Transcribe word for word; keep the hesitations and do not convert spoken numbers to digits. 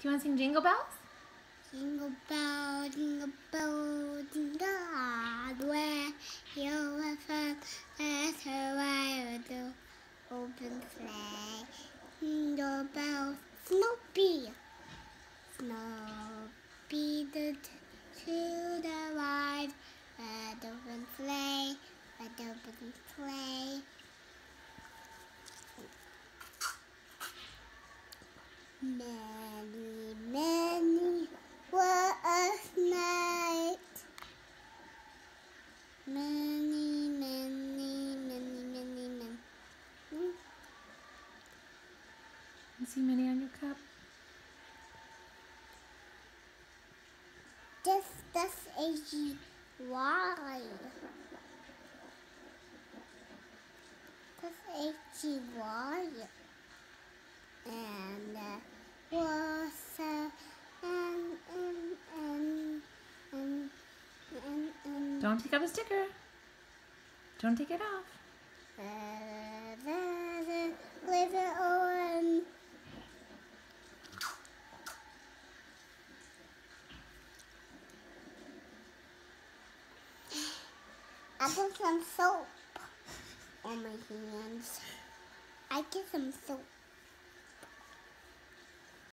Do you want to sing Jingle Bells? Jingle bell, jingle bell, jingle all the way. You have fun, that's a ride to open sleigh. Jingle bells, Snoopy, Snoopy the to the ride. Red open sleigh, red open sleigh. Many, many were a night. Many, many, many, many, many. You see many on your cup? This, this is Y. This is Y. And uh, was uh, and, and, and, and, and, and, Don't take off the sticker. Don't take it off. uh, the, the, leave it on. I put some soap on my hands. I get some soap.